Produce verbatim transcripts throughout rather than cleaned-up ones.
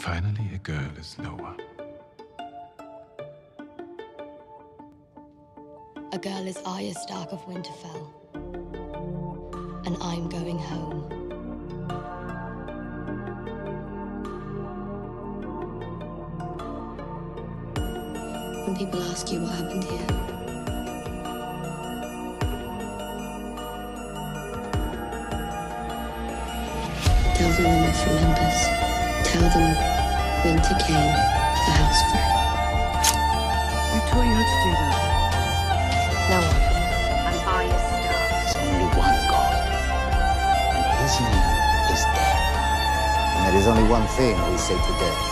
Finally, a girl is Noah. A girl is Arya Stark of Winterfell, and I'm going home. When people ask you what happened here, tell them the myth remembers. Tell them winter came, the house fell. Who taught you how to do that? No one. I'm Arya Stark. There's only one God, and his name is death. And there is only one thing we say to death.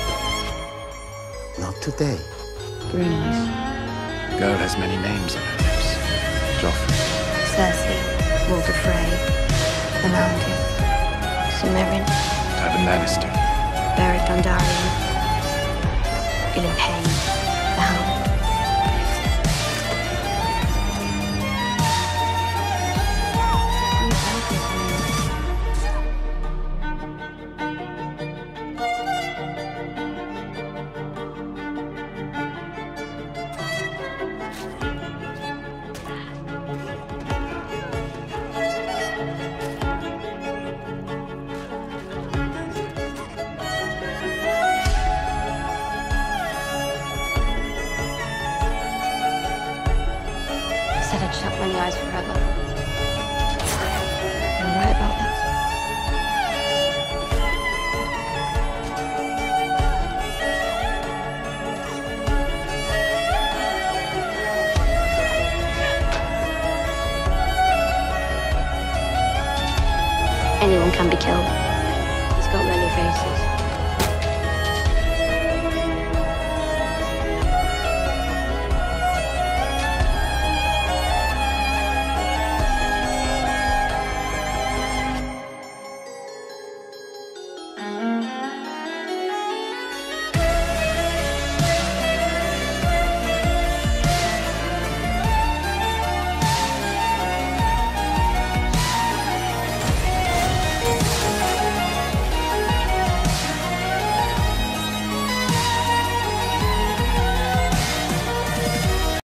Not today. Very nice. The girl has many names on her lips. Joffrey, Cersei, Walder Frey, the Mountain, Sumerian, Tywin Lannister, Beric Dondarrion, Gillen Payne, the Hound. I said I'd shut my eyes forever.